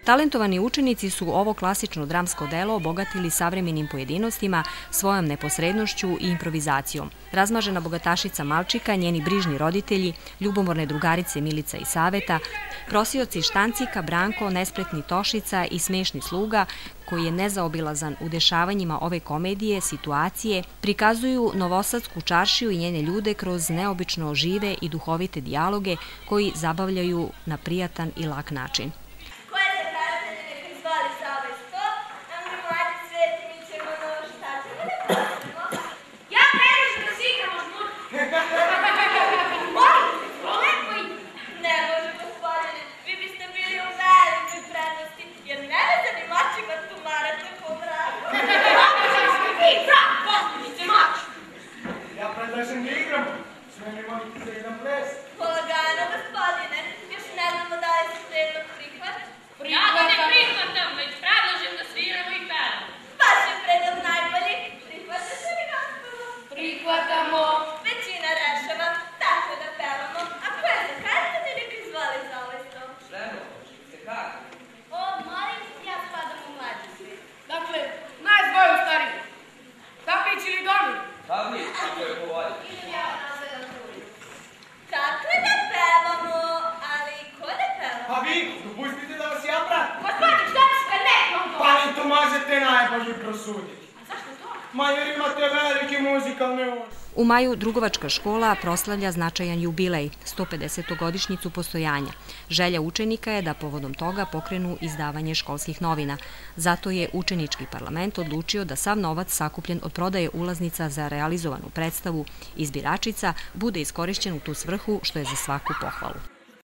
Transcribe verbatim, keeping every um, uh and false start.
Talentovani učenici su ovo klasično dramsko delo obogatili savremenim pojedinostima, svojom neposrednošću i improvizacijom. Razmažena bogatašica Malčika, njeni brižni roditelji, ljubomorne drugarice Milica i Saveta, prosioci Štancika, Branko, nespretni Tošica i smešni sluga, koji je nezaobilazan u dešavanjima ove komedije, situacije, prikazuju novosadsku čaršiju i njene ljude kroz neobično žive i duhovite dijaloge koji zabavljaju na prijatan i lak način. Polagano, gospodine, još ne znamo da li se predlog prihvat. Ja ga ne prihvatam, već predlažem da sviramo i pevamo. Vaš je predlog najbolji. Prihvatate li, gospodo? Prihvatamo. Većina rešava, tako da pevamo. A ko je za kartane, neka izvoli za ovaj stol. Vremo, ste kako? O, molim, ja spadam u mlađi svijet. Dakle, najzvoju stariji. Kapić ili Domir? Kapić, kako je povodi. Ili ja nazvedam drugi. Kakle da pevamo, ali ko da pevamo? Pa vi, dopustite da vas ja pratim. Gospodin, šta bi se kad ne? Pa vi to možete najbolje prosuditi. A zašto to? Ma jer imate velike muzikalne uši. U maju Drugovačka škola proslavlja značajan jubilej, sto pedesetu godišnjicu postojanja. Želja učenika je da povodom toga pokrenu izdavanje školskih novina. Zato je učenički parlament odlučio da sav novac sakupljen od prodaje ulaznica za realizovanu predstavu Izbiračica bude iskorišćen u tu svrhu, što je za svaku pohvalu.